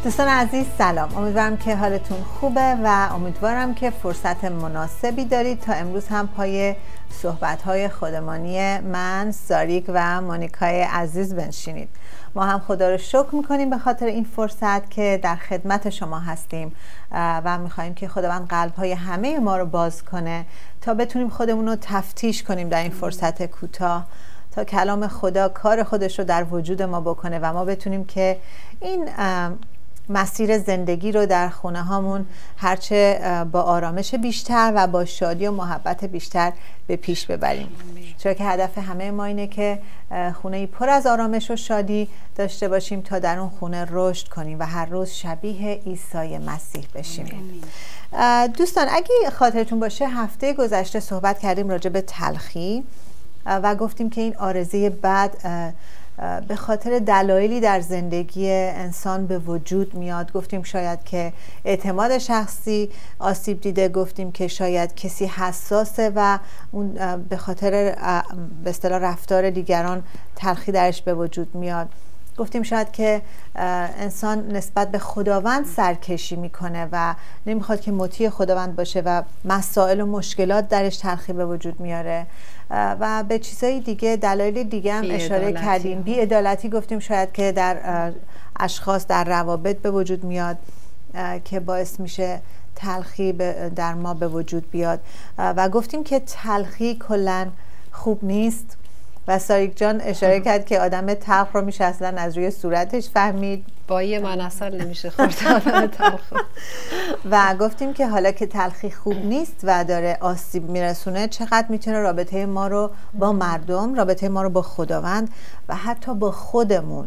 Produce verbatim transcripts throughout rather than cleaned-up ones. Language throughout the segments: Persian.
دوستان عزیز سلام، امیدوارم که حالتون خوبه و امیدوارم که فرصت مناسبی دارید تا امروز هم پای صحبت‌های خودمانی من، ساریک و مونیکای عزیز بنشینید. ما هم خدا رو شکر میکنیم به خاطر این فرصت که در خدمت شما هستیم و میخواییم که خداوند قلب‌های همه ما رو باز کنه تا بتونیم خودمون رو تفتیش کنیم در این فرصت کوتاه، تا کلام خدا کار خودش رو در وجود ما بکنه و ما بتونیم که این مسیر زندگی رو در خونه هامون هرچه با آرامش بیشتر و با شادی و محبت بیشتر به پیش ببریم، چون که هدف همه ما اینه که خونه‌ای پر از آرامش و شادی داشته باشیم تا در اون خونه رشد کنیم و هر روز شبیه عیسی مسیح بشیم. دوستان اگه خاطرتون باشه هفته گذشته صحبت کردیم راجع به تلخی و گفتیم که این آرزه بد به خاطر دلایلی در زندگی انسان به وجود میاد. گفتیم شاید که اعتماد شخصی آسیب دیده، گفتیم که شاید کسی حساسه و اون به خاطر به اصطلاح رفتار دیگران تلخی درش به وجود میاد. گفتیم شاید که انسان نسبت به خداوند سرکشی میکنه و نمیخواد که مطیع خداوند باشه و مسائل و مشکلات درش تلخی به وجود میاره و به چیزهای دیگه، دلایل دیگه هم اشاره کردیم. بی‌عدالتی گفتیم شاید که در اشخاص، در روابط به وجود میاد که باعث میشه تلخی در ما به وجود بیاد و گفتیم که تلخی کلاً خوب نیست و ساریک جان اشاره کرد که آدم تلخ رو میشه اصلا از روی صورتش فهمید، با یه من اصلا نمیشه خورد آدم تلخ. و گفتیم که حالا که تلخی خوب نیست و داره آسیب میرسونه، چقدر میتونه رابطه ما رو با مردم، رابطه ما رو با خداوند و حتی با خودمون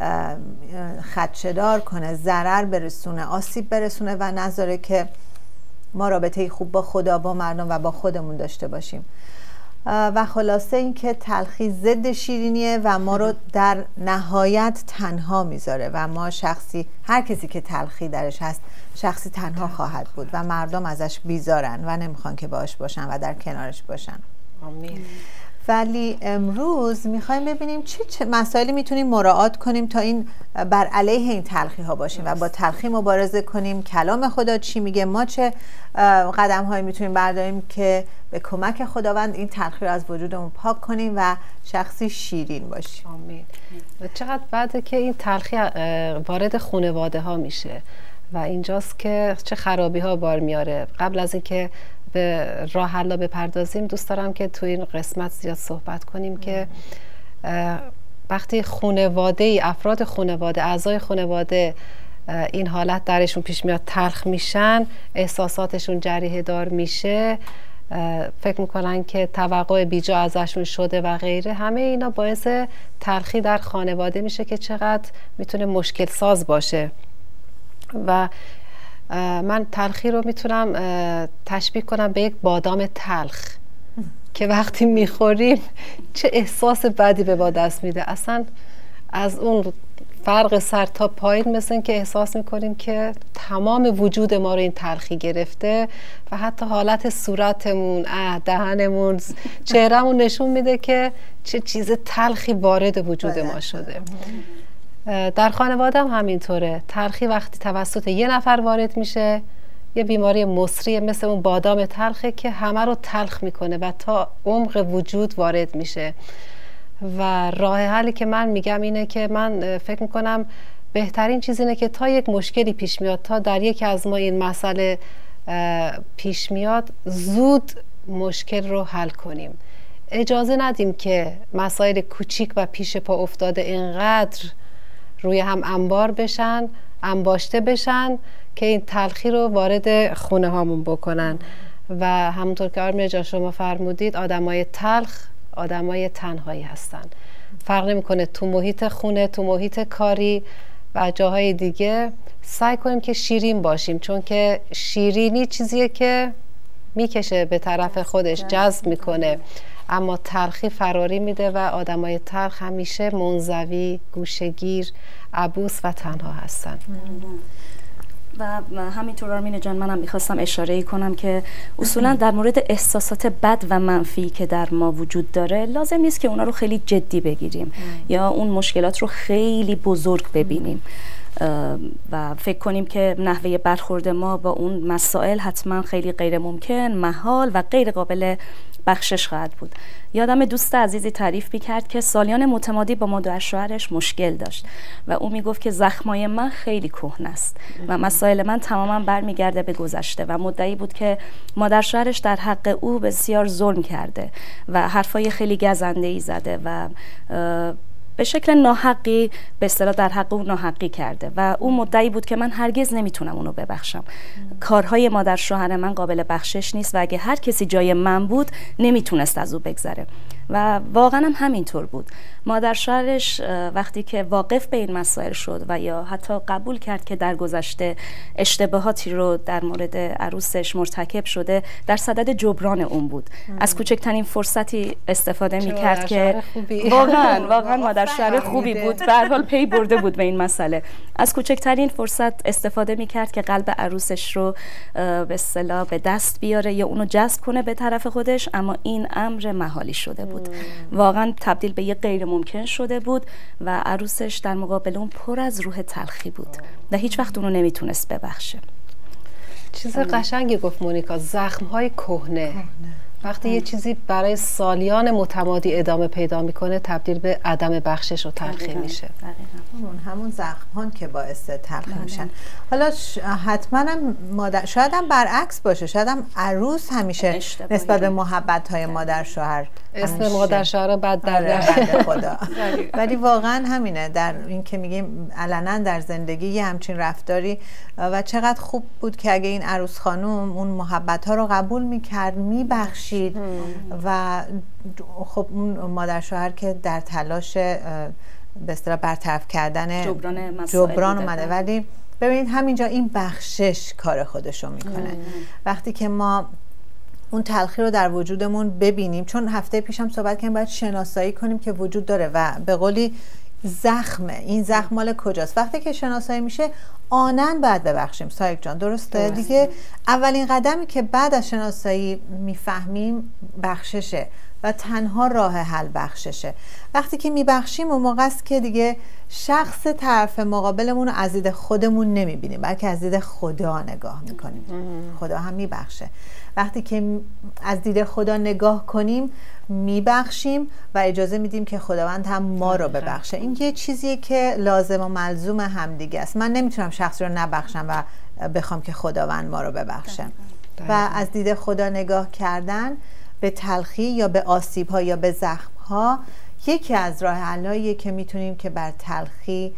خدشه‌دار کنه، ضرر برسونه، آسیب برسونه و نذاره که ما رابطه خوب با خدا، با مردم و با خودمون داشته باشیم. و خلاصه این که تلخی ضد شیرینیه و ما رو در نهایت تنها میذاره و ما شخصی، هر کسی که تلخی درش هست شخصی تنها خواهد بود و مردم ازش بیزارن و نمیخوان که باش باشن و در کنارش باشن. آمین. ولی امروز میخوایم ببینیم چه, چه مسائلی میتونیم مراعات کنیم تا این بر علیه این تلخی ها باشیم و با تلخی مبارزه کنیم. کلام خدا چی میگه؟ ما چه قدم هایی میتونیم برداریم که به کمک خداوند این تلخی رو از وجودمون پاک کنیم و شخصی شیرین باشیم. آمین. و چقدر بعده که این تلخی وارد خانواده ها میشه و اینجاست که چه خرابی ها بار میاره. قبل از اینکه به راه حل بپردازیم دوست دارم که تو این قسمت زیاد صحبت کنیم که وقتی خانواده، افراد خانواده، اعضای خانواده این حالت درشون پیش میاد، تلخ میشن، احساساتشون جریحه دار میشه، فکر میکنن که توقع بیجا ازشون شده و غیره، همه اینا باعث تلخی در خانواده میشه که چقدر میتونه مشکل ساز باشه. و من تلخی رو میتونم تشبیه کنم به یک بادام تلخ که وقتی میخوریم چه احساس بدی به ما دست میده. اصلا از اون فرق سر تا پایین مثل که احساس میکنیم که تمام وجود ما رو این تلخی گرفته و حتی حالت صورتمون، دهنمون، چهرهمون نشون میده که چه چیز تلخی وارد وجود ما شده. در خانواده هم همینطوره. تلخی وقتی توسط یه نفر وارد میشه، یه بیماری مصری مثل اون بادام تلخه که همه رو تلخ میکنه و تا عمق وجود وارد میشه. و راه حلی که من میگم اینه که من فکر میکنم بهترین چیز اینه که تا یک مشکلی پیش میاد، تا در یکی از ما این مسئله پیش میاد، زود مشکل رو حل کنیم. اجازه ندیم که مسائل کوچیک و پیش پا افتاده اینقدر روی هم انبار بشن، انباشته بشن که این تلخی رو وارد خونه هامون بکنن. و همونطور که آرمین جان شما فرمودید، آدمای تلخ آدمای تنهایی هستن. فرق نمیکنه تو محیط خونه، تو محیط کاری و جاهای دیگه، سعی کنیم که شیرین باشیم، چون که شیرینی چیزیه که میکشه به طرف خودش، جذب میکنه، اما تلخی فراری میده و آدمای تلخ همیشه منزوی، گوشه‌گیر، عبوس و تنها هستن. و همینطور آرمین جان منم میخواستم اشاره کنم که اصولا در مورد احساسات بد و منفی که در ما وجود داره لازم نیست که اونا رو خیلی جدی بگیریم یا اون مشکلات رو خیلی بزرگ ببینیم و فکر کنیم که نحوه برخورد ما با اون مسائل حتما خیلی غیر ممکن، محال و غیر قابل بخشش خواهد بود. یادم دوست عزیزی تعریف می‌کرد که سالیان متمادی با مادر شوهرش مشکل داشت و او میگفت که زخمای من خیلی کهنه است و مسائل من تماما برمیگرده به گذشته و مدعی بود که مادر شوهرش در حق او بسیار ظلم کرده و حرفای خیلی گزنده‌ای زده و به شکل ناحقی به اصطلاح در حق او ناحقی کرده و او مدعی بود که من هرگز نمیتونم اونو ببخشم. کارهای مادر شوهر من قابل بخشش نیست و اگه هر کسی جای من بود نمیتونست از او بگذره و واقعا هم همینطور بود. مادر شوهرش وقتی که واقف به این مسائل شد و یا حتی قبول کرد که در گذشته اشتباهاتی رو در مورد عروسش مرتکب شده، در صدد جبران اون بود. ام. از کوچکترین فرصتی استفاده میکرد که واقعا واقعا مادر شوهر خوبی بود، به هر حال پی برده بود به این مسئله. از کوچکترین فرصت استفاده میکرد که قلب عروسش رو به اصطلاح به دست بیاره یا اونو جذب کنه به طرف خودش، اما این امر محالی شده بود. واقعا تبدیل به یه غیر ممکن شده بود و عروسش در مقابل اون پر از روح تلخی بود و هیچ وقت اونو نمیتونست ببخشه. چیز قشنگی گفت مونیکا، زخم‌های کهنه. وقتی یه چیزی برای سالیان متمادی ادامه پیدا میکنه تبدیل به عدم بخشش و تلخی میشه. همون همون زخم‌هان که باعث تلخی میشن. حالا حتما هم مادر، شاید هم برعکس باشه، شاید هم عروس همیشه نسبت به محبت‌های مادر شوهر اسم مادر شوهر بد در خدا. ولی واقعا همینه، در این که میگیم علنا در زندگی یه همچین رفتاری و چقدر خوب بود که اگه این عروس خانم اون محبت‌ها رو قبول میکرد، میبخشید و خب اون مادر شوهر که در تلاش به اصطلاح برطرف کردن جبران, جبران اومده. ولی ببینید همینجا این بخشش کار خودشو میکنه. وقتی که ما اون تلخی رو در وجودمون ببینیم، چون هفته پیشم صحبت کردیم باید شناسایی کنیم که وجود داره و به قولی زخمه، این زخم مال کجاست. وقتی که شناسایی میشه آنن باید ببخشیم. سایق جان درسته؟ درسته دیگه. اولین قدمی که بعد از شناسایی میفهمیم بخششه و تنها راه حل بخششه. وقتی که میبخشیم اون موقع است که دیگه شخص طرف مقابلمون رو از دید خودمون نمیبینیم، بلکه از دید خدا نگاه میکنیم. خدا هم میبخشه. وقتی که از دید خدا نگاه کنیم میبخشیم و اجازه میدیم که خداوند هم ما رو ببخشه. این یه چیزیه که لازم و ملزوم همدیگه است. من نمیتونم شخصی رو نبخشم و بخوام که خداوند ما رو ببخشه. و از دید خدا نگاه کردن به تلخی یا به آسیب ها یا به زخم ها یکی از راه حلاییه که میتونیم که بر تلخی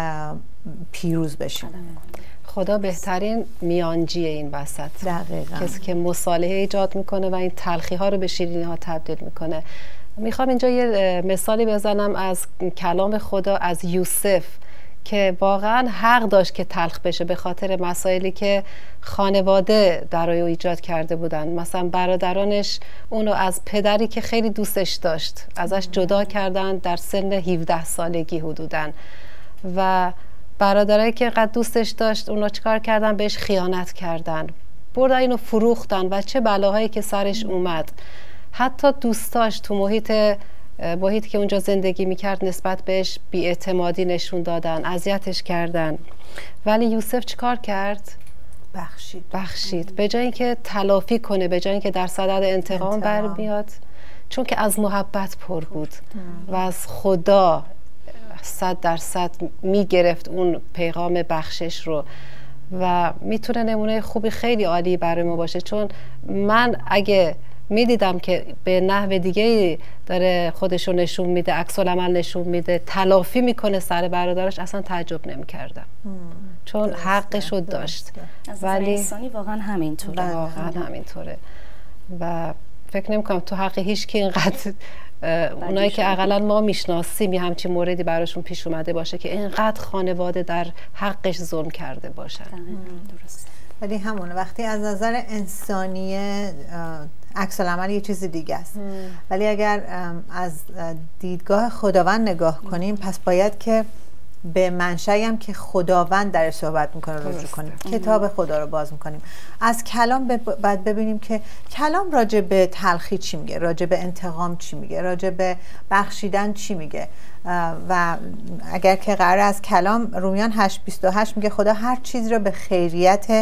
پیروز بشیم. خدا بهترین میانجیه این وسط. دقیقاً. کسی که مصالحه ایجاد میکنه و این تلخی ها رو به شیرینی ها تبدیل میکنه. میخوام اینجا یه مثالی بزنم از کلام خدا از یوسف که واقعا حق داشت که تلخ بشه به خاطر مسائلی که خانواده برای او ایجاد کرده بودن. مثلا برادرانش اونو از پدری که خیلی دوستش داشت ازش جدا کردن در سن هفده سالگی حدوداً و برادرایی که قد دوستش داشت اونا چیکار کردن؟ بهش خیانت کردن، بردن اینو فروختن و چه بلاهایی که سرش اومد. حتی دوستاش تو محیط محیطی که اونجا زندگی میکرد نسبت بهش بی‌اعتمادی نشون دادن، اذیتش کردن. ولی یوسف چیکار کرد؟ بخشید. بخشید. به جای اینکه تلافی کنه، به جای اینکه در صدد انتقام برمیاد، چون که از محبت پر بود و از خدا صد درصد میگرفت اون پیغام بخشش رو و میتونه نمونه خوبی خیلی عالی برای ما باشه. چون من اگه میدیدم که به نحو دیگه داره خودشو نشون میده، عکس العمل نشون میده، تلافی میکنه سر برادرش، اصلا تعجب نمیکردم چون حقشو داشت. ولی انسانی واقعا همینطوره. واقعا همینطوره و فکر نمیکنم تو حق هیچ کی اینقدر اونایی که اقلا ما میشناسیم یه همچین موردی براشون پیش اومده باشه که اینقدر خانواده در حقش ظلم کرده باشن. درست. ولی همون وقتی از نظر انسانی عکس العمل یه چیز دیگه است، ولی اگر از دیدگاه خداوند نگاه کنیم پس باید که به منشأی هم که خداوند در صحبت میکنه رجوع کنیم. کتاب خدا رو باز میکنیم. از کلام بعد ببینیم که کلام راجع به تلخی چی میگه، راجع به انتقام چی میگه، راجع به بخشیدن چی میگه. و اگر که قرار از کلام، رومیان هشت بیست و هشت میگه خدا هر چیز رو به خیریت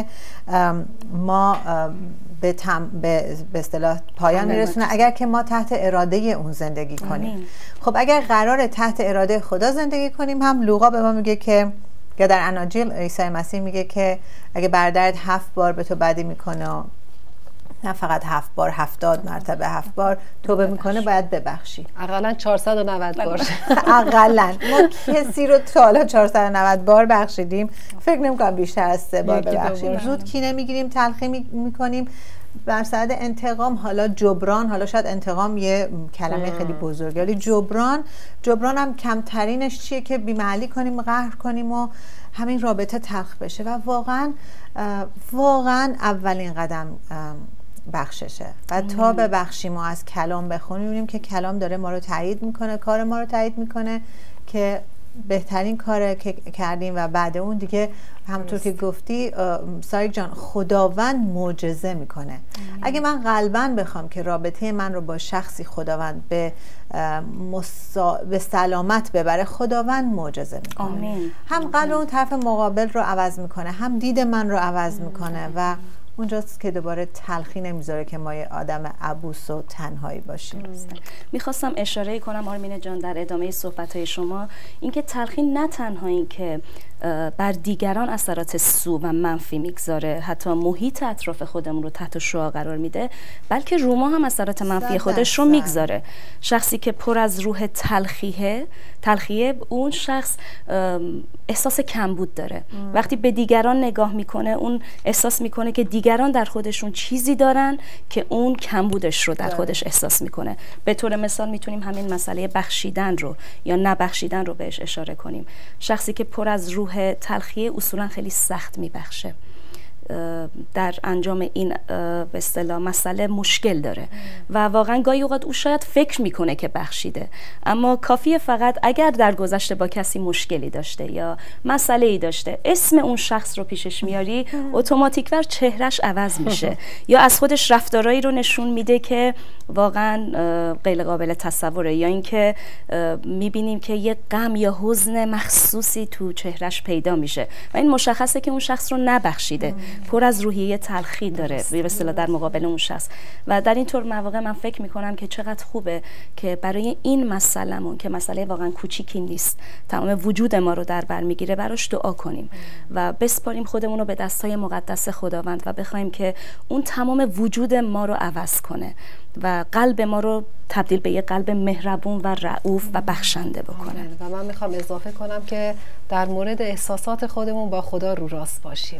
ما به تم به اصطلاح پایان میرسونه اگر که ما تحت اراده اون زندگی کنیم. آمین. خب اگر قرار تحت اراده خدا زندگی کنیم، هم لوقا به ما میگه که، یا در اناجیل عیسی مسیح میگه که اگه برادرت هفت بار به تو بدی میکنه، نه فقط هفت بار، هفتاد مرتبه هفت بار توبه میکنه، باید ببخشی. اقلا چهارصد و نود بار. اقلا ما کسی رو تا حالا چهارصد و نود بار بخشیدیم؟ فکر نمی‌کنم بیشتر از سه بار ببخشیم. زود کینه میگیریم، تلخی میکنیم بر صد انتقام. حالا جبران، حالا شاید انتقام یه کلمه خیلی بزرگه، ولی جبران جبران هم کمترینش چیه که بی‌محلی کنیم، قهر کنیم و همین رابطه تلخ بشه. و واقعا واقعا اولین قدم بخششه. و تا ببخشیم و از کلام بخونیم، می‌بینیم که کلام داره ما رو تایید میکنه، کار ما رو تایید میکنه که بهترین کار که کردیم. و بعد اون دیگه همونطور که گفتی ساریک جان، خداوند معجزه میکنه. آمین. اگه من قلباً بخوام که رابطه من رو با شخصی خداوند به مسا... به سلامت ببره، خداوند معجزه میکنه. آمین. هم قلب اون طرف مقابل رو عوض میکنه، هم دید من رو عوض میکنه. و اونجاست که دوباره تلخی نمیذاره که ما یه آدم عبوس و تنهایی باشیم. میخواستم اشاره کنم آرمین جان در ادامه صحبت‌های شما، اینکه تلخی نه تنها این که بر دیگران اثرات سو و منفی میگذاره، حتی محیط اطراف خودمون رو تحت شعاع قرار میده، بلکه رو ما هم اثرات منفی خودش رو میگذاره. شخصی که پر از روح تلخیه تلخیه اون شخص احساس کمبود داره. ام. وقتی به دیگران نگاه میکنه، اون احساس میکنه که دیگران در خودشون چیزی دارن که اون کمبودش رو در خودش احساس میکنه. به طور مثال میتونیم همین مسئله بخشیدن رو یا نبخشیدن رو بهش اشاره کنیم. شخصی که پر از روح تلخیه اصولا خیلی سخت میبخشه، در انجام این به اصطلاح مسئله مشکل داره و واقعا گاهی اوقات او شاید فکر میکنه که بخشیده، اما کافیه فقط اگر در گذشته با کسی مشکلی داشته یا مسئله ای داشته، اسم اون شخص رو پیشش میاری، اتوماتیک ور چهرش عوض میشه یا از خودش رفتارایی رو نشون میده که واقعا غیر قابل تصوره، یا اینکه میبینیم که یه غم یا حزن مخصوصی تو چهرش پیدا میشه و این مشخصه که اون شخص رو نبخشیده، پر از روحیه تلخی داره به اصطلاح در مقابل اون شخص. و در این طور مواقع من فکر میکنم که چقدر خوبه که برای این مسئلهمون که مسئله واقعا کوچیکی نیست، تمام وجود ما رو در بر میگیره، براش دعا کنیم و بسپاریم خودمون رو به دستای مقدس خداوند و بخوایم که اون تمام وجود ما رو عوض کنه و قلب ما رو تبدیل به یه قلب مهربون و رعوف و بخشنده بکنه. و من میخوام اضافه کنم که در مورد احساسات خودمون با خدا رو راست باشیم.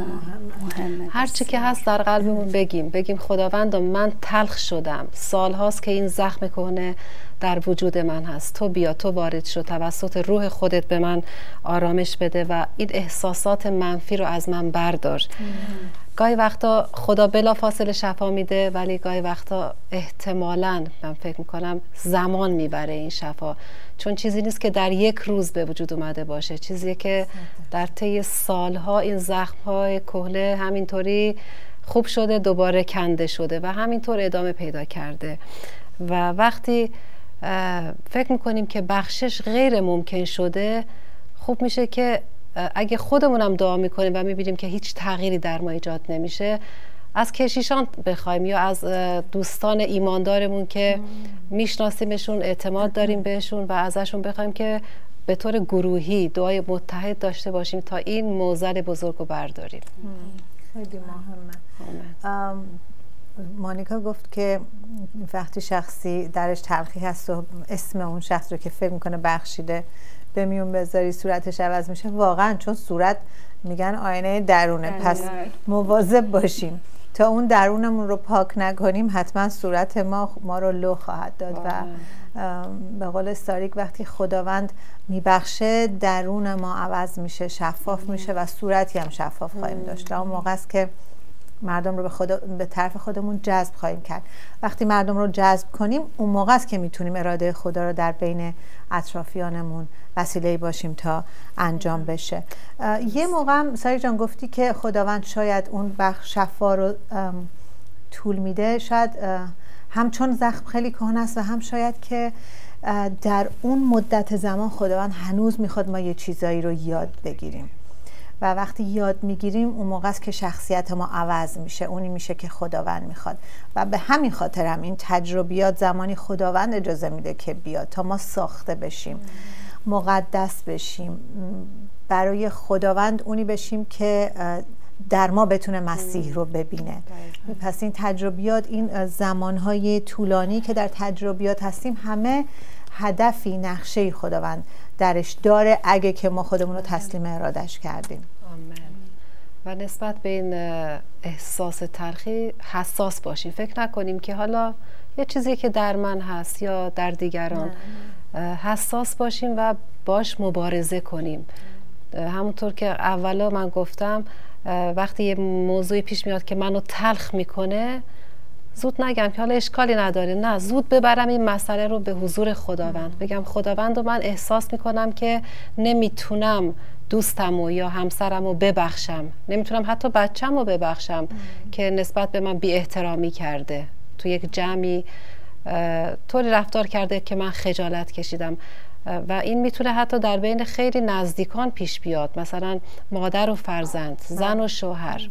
مهمه. هر چی که هست در قلبمون بگیم بگیم خداوند من تلخ شدم، سال هاست که این زخم کهنه در وجود من هست، تو بیا، تو وارد شو، توسط روح خودت به من آرامش بده و این احساسات منفی رو از من بردار. گاهی وقتا خدا بلا فاصله شفا میده، ولی گاهی وقتا احتمالاً من فکر میکنم زمان میبره این شفا، چون چیزی نیست که در یک روز به وجود اومده باشه، چیزی که در طی سالها این زخم‌های کهنه همینطوری خوب شده، دوباره کنده شده و همینطور ادامه پیدا کرده. و وقتی فکر میکنیم که بخشش غیر ممکن شده، خوب میشه که اگه خودمونم دعا میکنیم و میبینیم که هیچ تغییری در ما ایجاد نمیشه، از کشیشان بخوایم یا از دوستان ایماندارمون که میشناسیمشون، اعتماد داریم بهشون و ازشون بخوایم که به طور گروهی دعای متحد داشته باشیم تا این موزل بزرگ رو برداریم. خیلی مهمه. مانیکا گفت که وقتی شخصی درش تلخی هست و اسم اون شخص رو که فکر میکنه بخشیده به میون بذاری، صورتش عوض میشه. واقعا چون صورت میگن آینه درونه، پس مواظب باشیم تا اون درونمون رو پاک نکنیم، حتما صورت ما ما رو لو خواهد داد. و به قول ساریک وقتی خداوند میبخشه درون ما عوض میشه، شفاف میشه و صورتی هم شفاف خواهیم داشت. اون موقع است که مردم رو به, خدا، به طرف خودمون جذب خواهیم کرد. وقتی مردم رو جذب کنیم اون موقع است که میتونیم اراده خدا رو در بین اطرافیانمون وسیله‌ای باشیم تا انجام بشه. یه موقع هم ساری جان گفتی که خداوند شاید اون بخش شفا رو طول میده، شاید هم چون زخم خیلی کهنه است و هم شاید که در اون مدت زمان خداوند هنوز میخواد ما یه چیزایی رو یاد بگیریم و وقتی یاد میگیریم اون موقع است که شخصیت ما عوض میشه، اونی میشه که خداوند میخواد. و به همین خاطر هم این تجربیات زمانی خداوند اجازه میده که بیاد تا ما ساخته بشیم، مقدس بشیم، برای خداوند اونی بشیم که در ما بتونه مسیح رو ببینه. پس این تجربیات، این زمانهای طولانی که در تجربیات هستیم، همه هدفی، نقشه‌ای خداوند درش داره اگه که ما خودمون رو تسلیم ارادش کردیم. آمین. و نسبت به این احساس تلخی حساس باشیم. فکر نکنیم که حالا یه چیزی که در من هست یا در دیگران، حساس باشیم و باش مبارزه کنیم. همونطور که اولا من گفتم، وقتی یه موضوعی پیش میاد که منو تلخ میکنه، زود نگم که حالا اشکالی نداره، نه، زود ببرم این مسئله رو به حضور خداوند، بگم خداوند، و من احساس میکنم که نمیتونم دوستمو یا همسرمو ببخشم، نمیتونم حتی بچه‌مو ببخشم که نسبت به من بی احترامی کرده، تو یک جمعی طوری رفتار کرده که من خجالت کشیدم. و این میتونه حتی در بین خیلی نزدیکان پیش بیاد، مثلا مادر و فرزند، زن و شوهر.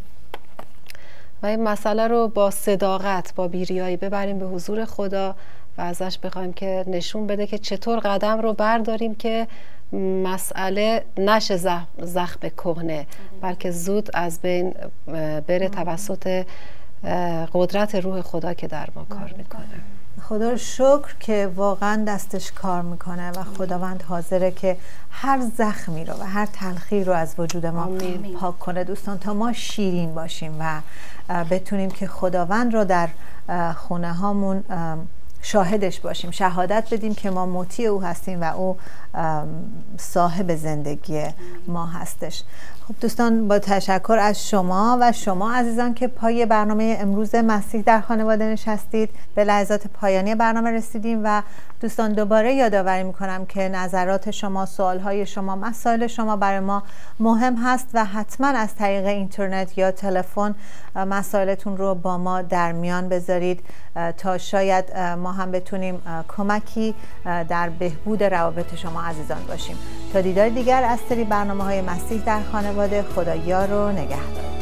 و این مسئله رو با صداقت، با بیریایی ببریم به حضور خدا و ازش بخوایم که نشون بده که چطور قدم رو برداریم که مسئله نشه زخم کهنه، بلکه زود از بین بره توسط قدرت روح خدا که در ما کار میکنه. خدا رو شکر که واقعا دستش کار میکنه و خداوند حاضره که هر زخمی رو و هر تلخی رو از وجود ما آمین. پاک کنه دوستان، تا ما شیرین باشیم و بتونیم که خداوند رو در خونه هامون شاهدش باشیم، شهادت بدیم که ما مطیع او هستیم و او صاحب زندگی ما هستش. خب دوستان، با تشکر از شما و شما عزیزان که پای برنامه امروز مسیح در خانواده نشستید، به لحظات پایانی برنامه رسیدیم و دوستان دوباره یادآوری میکنم که نظرات شما، سوالهای شما، مسائل شما برای ما مهم هست و حتما از طریق اینترنت یا تلفن مسائلتون رو با ما در میان بذارید تا شاید ما هم بتونیم کمکی در بهبود روابط شما عزیزان باشیم. تا دیدار دیگر از سری برنامه‌های مسیح در خانواده، خدا یار و نگهدار.